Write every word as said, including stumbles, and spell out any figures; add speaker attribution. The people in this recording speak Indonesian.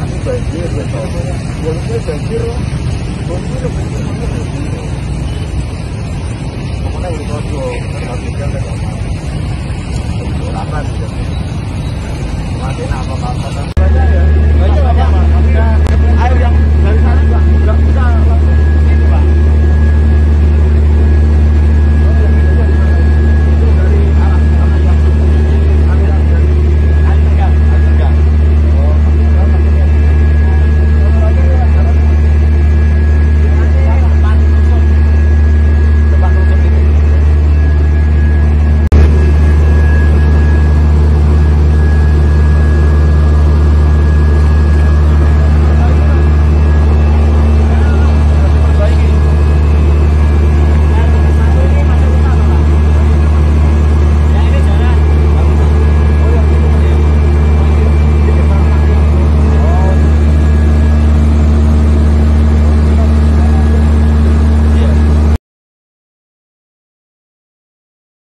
Speaker 1: banjir gitu. Boleh banjir, boleh banjir mana banjir. Pokoknya itu tuh terhadapnya kan apa gitu. Masih apa apa. Banyak ya, banyak banyak.